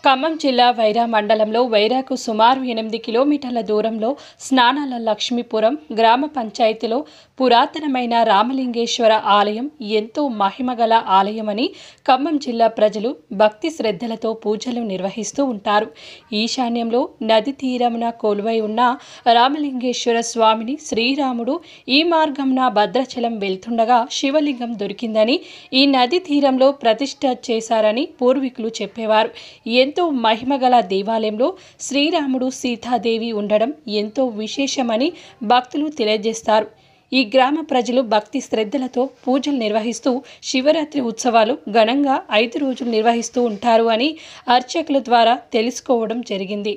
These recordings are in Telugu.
ఖమ్మం జిల్లా వైరా మండలంలో వైరాకు సుమారు 8 కిలోమీటర్ల దూరంలో స్నానాల లక్ష్మీపురం గ్రామ పంచాయతీలో పురాతనమైన రామలింగేశ్వర ఆలయం ఎంతో మహిమగల ఆలయమని ఖమ్మం జిల్లా ప్రజలు భక్తి శ్రద్ధలతో పూజలు నిర్వహిస్తూ ఉంటారు. ఈశాన్యంలో నది తీరమున కొలువై ఉన్న రామలింగేశ్వర స్వామిని శ్రీరాముడు ఈ మార్గంన భద్రాచలం వెళ్తుండగా శివలింగం దొరికిందని ఈ నది తీరంలో ప్రతిష్ఠ చేశారని పూర్వీకులు చెప్పేవారు. ఎంతో మహిమగల దేవాలయంలో శ్రీరాముడు సీతాదేవి ఉండడం ఎంతో విశేషమని భక్తులు తెలియజేస్తారు. ఈ గ్రామ ప్రజలు భక్తి శ్రద్ధలతో పూజలు నిర్వహిస్తూ శివరాత్రి ఉత్సవాలు ఘనంగా 5 రోజులు నిర్వహిస్తూ ఉంటారు అని అర్చకుల ద్వారా తెలుసుకోవడం జరిగింది.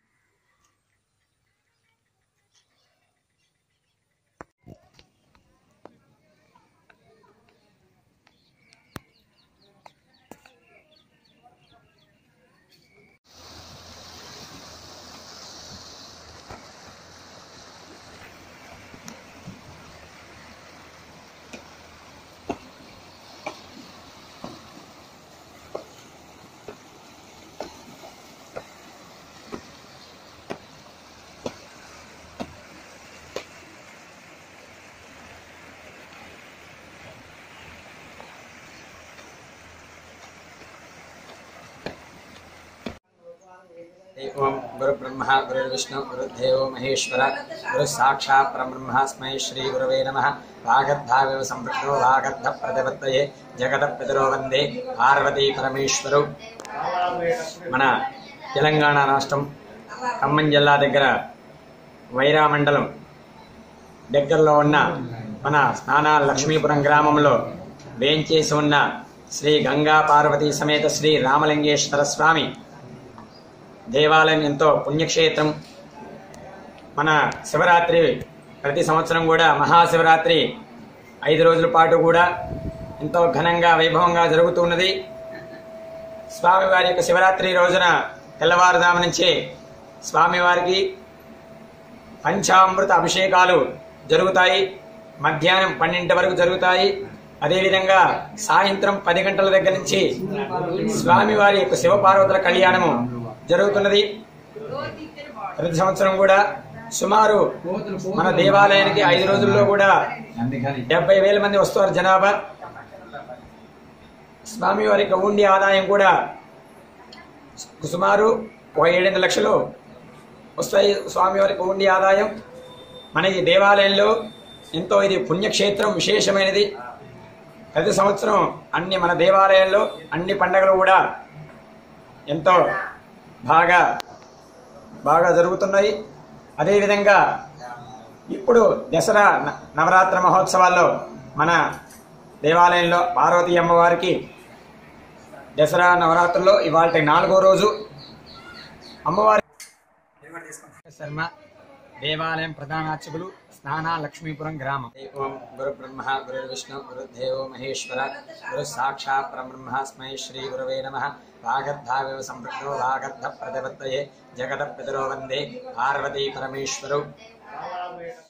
ओम गुरु ब्रह्मा गुरु विष्णु गुरुदेवो महेश्वर गुरु साक्षात् परब्रह्मस्मै श्री गुरवे नमः। वागर्धाविव संपृक्तो वागर्ध प्रतिपत्तये जगदपितरो वंदे पार्वती परमेश्वरौ। మన తెలంగాణ రాష్ట్రం ఖమ్మం జిల్లా దగ్గర వైరా మండలం దగ్గరలో ఉన్న మన స్నానాల లక్ష్మీపురం గ్రామంలో వేంచేసి ఉన్న శ్రీ గంగా పార్వతీ సమేత శ్రీ రామలింగేశ్వర స్వామి దేవాలయం ఎంతో పుణ్యక్షేత్రం. మన శివరాత్రి ప్రతి సంవత్సరం కూడా మహాశివరాత్రి 5 రోజుల పాటు కూడా ఎంతో ఘనంగా వైభవంగా జరుగుతున్నది. స్వామివారి యొక్క శివరాత్రి రోజున తెల్లవారుజాము నుంచి స్వామివారికి పంచామృత అభిషేకాలు జరుగుతాయి. మధ్యాహ్నం 12 వరకు జరుగుతాయి. అదేవిధంగా సాయంత్రం 10 గంటల దగ్గర నుంచి స్వామివారి యొక్క శివపార్వతుల కళ్యాణము జరుగుతున్నది. ప్రతి సంవత్సరం కూడా సుమారు మన దేవాలయానికి 5 రోజుల్లో కూడా 70,000 మంది వస్తారు జనాభా. స్వామివారి యొక్క ఉండి ఆదాయం కూడా సుమారు 7 లక్షలు వస్తాయి. స్వామివారి యొక్క ఉండి ఆదాయం మన ఈ దేవాలయంలో ఎంతో ఇది పుణ్యక్షేత్రం, విశేషమైనది. ప్రతి సంవత్సరం మన దేవాలయంలో అన్ని పండుగలు కూడా ఎంతో బాగా జరుగుతున్నాయి. అదేవిధంగా ఇప్పుడు దసరా నవరాత్రి మహోత్సవాల్లో మన దేవాలయంలో పార్వతీ అమ్మవారికి దసరా నవరాత్రుల్లో ఇవాళ 4వ రోజు అమ్మవారి శర్మ దేవాలయం ప్రధాన అర్చకులు స్నానా లక్ష్మీపురం గ్రామం. ఓం గురు బ్రహ్మ గురు విష్ణు గురుదేవో మహేశ్వర గురు సాక్షాత్ పరబ్రహ్మస్మై శ్రీ గురవే నమః. వాగర్ధావివ సంపృక్తో వాగర్ధ ప్రతిపత్తయే జగదపితరో వందే పార్వతీ పరమేశ్వరౌ.